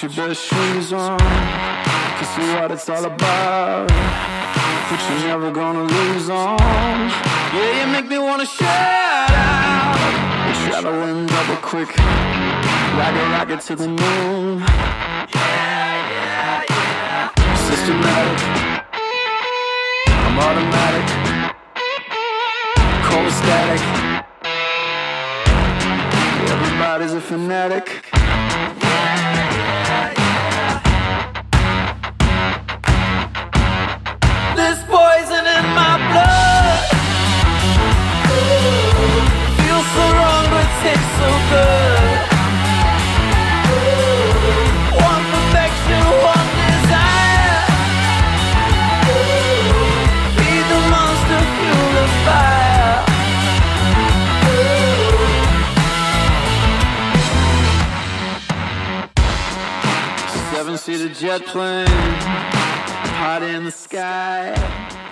Put your best shoes on, to see what it's all about. But you're never gonna lose on. Yeah, you make me wanna shout out. We're traveling double quick, like a rocket to the moon. Yeah. Systematic, I'm automatic, cold static. Everybody's a fanatic. This poison in my blood feels so wrong but tastes so good. One perfection, one desire. Feed the monster, fuel the fire. Seven-seater jet plane, hot in the sky.